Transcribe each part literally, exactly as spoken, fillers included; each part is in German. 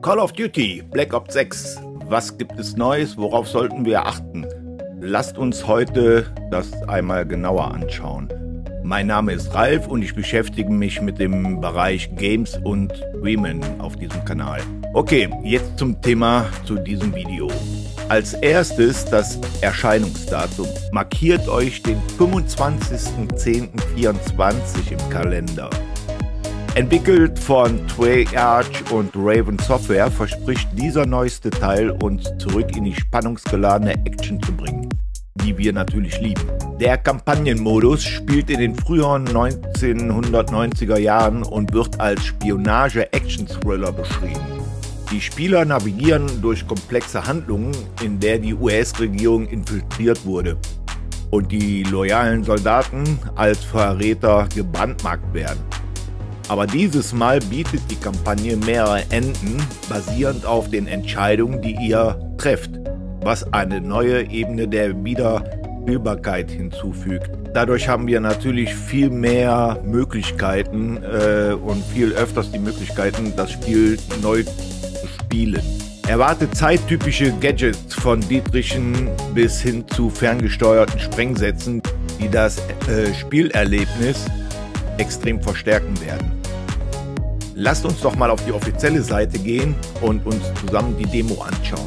Call of Duty Black Ops sechs. Was gibt es Neues? Worauf sollten wir achten? Lasst uns heute das einmal genauer anschauen. Mein Name ist Ralf und ich beschäftige mich mit dem Bereich Games und Streamen auf diesem Kanal. Okay, jetzt zum Thema zu diesem Video. Als erstes das Erscheinungsdatum. Markiert euch den fünfundzwanzigsten zehnten vierundzwanzig im Kalender. Entwickelt von Treyarch und Raven Software verspricht dieser neueste Teil, uns zurück in die spannungsgeladene Action zu bringen, die wir natürlich lieben. Der Kampagnenmodus spielt in den früheren neunzehnhundertneunziger Jahren und wird als Spionage-Action-Thriller beschrieben. Die Spieler navigieren durch komplexe Handlungen, in der die U S-Regierung infiltriert wurde und die loyalen Soldaten als Verräter gebrandmarkt werden. Aber dieses Mal bietet die Kampagne mehrere Enden, basierend auf den Entscheidungen, die ihr trefft, was eine neue Ebene der Wiederspielbarkeit hinzufügt. Dadurch haben wir natürlich viel mehr Möglichkeiten äh, und viel öfters die Möglichkeiten, das Spiel neu zu spielen. Erwartet zeittypische Gadgets von Dietrichen bis hin zu ferngesteuerten Sprengsätzen, die das äh, Spielerlebnis extrem verstärken werden. Lasst uns doch mal auf die offizielle Seite gehen und uns zusammen die Demo anschauen.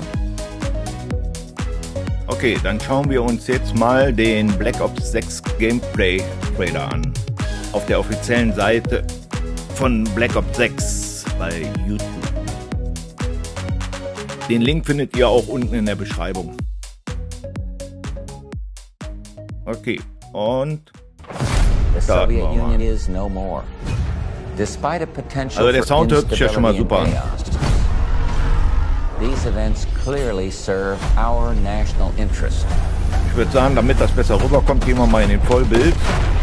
Okay, dann schauen wir uns jetzt mal den Black Ops sechs Gameplay Trailer an. Auf der offiziellen Seite von Black Ops sechs bei YouTube. Den Link findet ihr auch unten in der Beschreibung. Okay, und also der Sound hört sich ja schon mal super an. Ich würde sagen, damit das besser rüberkommt, gehen wir mal in den Vollbild.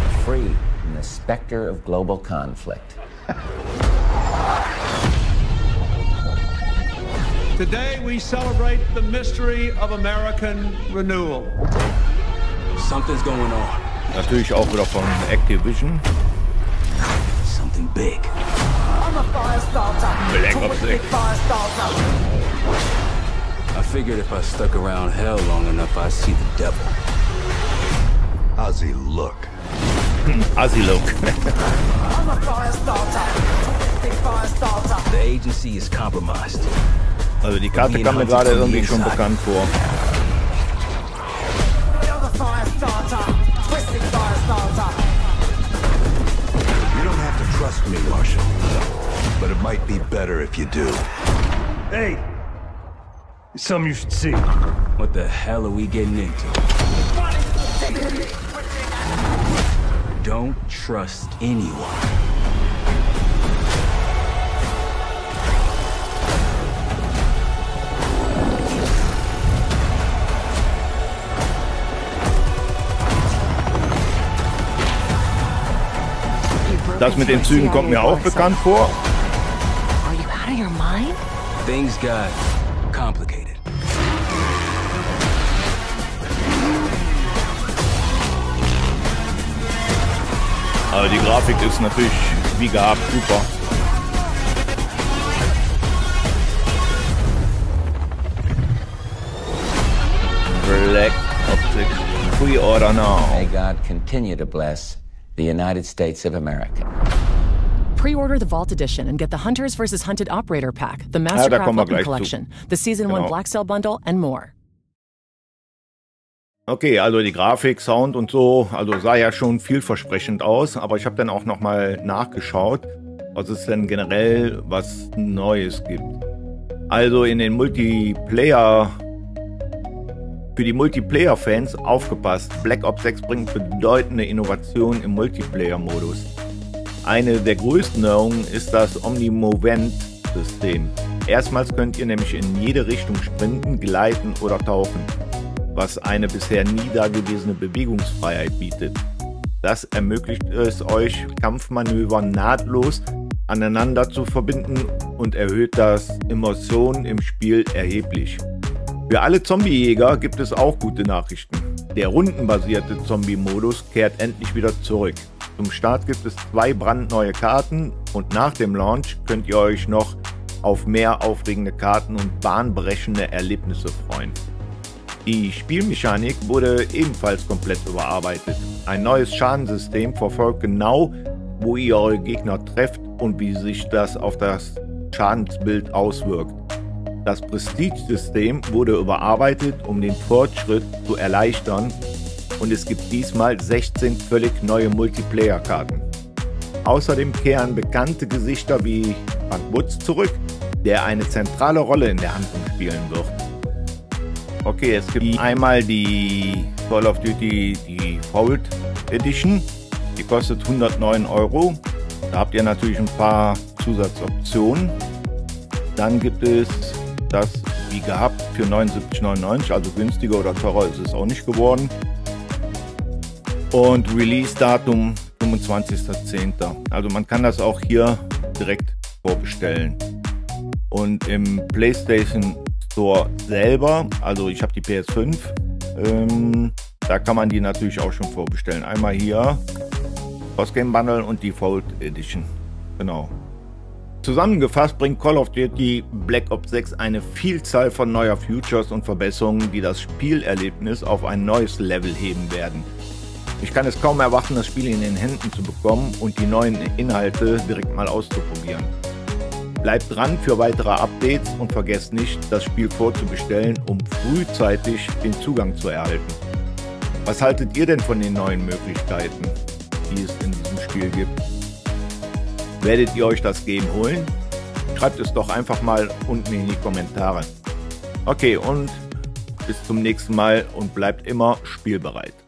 Today we celebrate the mystery of American renewal. Something's going on. Natürlich auch wieder von Activision. Something big. Black Ops six. I figured if I stuck around hell long enough, I'd see the devil. How's he look? Assi look. The agency is compromised. Also die Karte kam mir gerade irgendwie schon bekannt vor. You don't have to trust me, Marshall, but it might be better if you do. Hey, it's something you should see. What the hell are we getting into? Don't trust anyone. Das mit den Zügen kommt mir auch bekannt vor. Are you out of your mind? Things got complicated. Also die Grafik ist natürlich wie gehabt super. Black Ops six Pre-Order now. May God continue to bless the United States of America. Pre-order the Vault Edition and get the Hunters versus. Hunted Operator Pack, the Ja, da Mastercraft kommen wir Weapon gleich Collection, zu. the Season Genau. one Black Cell Bundle, and more. Okay, also die Grafik, Sound und so, also sah ja schon vielversprechend aus, aber ich habe dann auch nochmal nachgeschaut, was es denn generell was Neues gibt. Also in den Multiplayer, für die Multiplayer-Fans aufgepasst, Black Ops sechs bringt bedeutende Innovationen im Multiplayer-Modus. Eine der größten Neuerungen ist das Omni-Movement-System. Erstmals könnt ihr nämlich in jede Richtung sprinten, gleiten oder tauchen, was eine bisher nie dagewesene Bewegungsfreiheit bietet. Das ermöglicht es euch, Kampfmanöver nahtlos aneinander zu verbinden und erhöht das Immersion im Spiel erheblich. Für alle Zombiejäger gibt es auch gute Nachrichten. Der rundenbasierte Zombie-Modus kehrt endlich wieder zurück. Zum Start gibt es zwei brandneue Karten und nach dem Launch könnt ihr euch noch auf mehr aufregende Karten und bahnbrechende Erlebnisse freuen. Die Spielmechanik wurde ebenfalls komplett überarbeitet. Ein neues Schadensystem verfolgt genau, wo ihr eure Gegner trefft und wie sich das auf das Schadensbild auswirkt. Das Prestige-System wurde überarbeitet, um den Fortschritt zu erleichtern, und es gibt diesmal sechzehn völlig neue Multiplayer-Karten. Außerdem kehren bekannte Gesichter wie Frank Woods zurück, der eine zentrale Rolle in der Handlung spielen wird. Okay, es gibt einmal die Call of Duty Default Edition, die kostet hundertneun Euro. Da habt ihr natürlich ein paar Zusatzoptionen. Dann gibt es das, wie gehabt, für neunundsiebzig neunundneunzig, also günstiger oder teurer ist es auch nicht geworden. Und Release-Datum fünfundzwanzigster zehnter Also man kann das auch hier direkt vorbestellen. Und im PlayStation Store selber, also ich habe die P S fünf, ähm, da kann man die natürlich auch schon vorbestellen. Einmal hier Cross-Game Bundle und Default Edition. Genau. Zusammengefasst bringt Call of Duty Black Ops sechs eine Vielzahl von neuer Features und Verbesserungen, die das Spielerlebnis auf ein neues Level heben werden. Ich kann es kaum erwarten, das Spiel in den Händen zu bekommen und die neuen Inhalte direkt mal auszuprobieren. Bleibt dran für weitere Updates und vergesst nicht, das Spiel vorzubestellen, um frühzeitig den Zugang zu erhalten. Was haltet ihr denn von den neuen Möglichkeiten, die es in diesem Spiel gibt? Werdet ihr euch das Game holen? Schreibt es doch einfach mal unten in die Kommentare. Okay, und bis zum nächsten Mal und bleibt immer spielbereit.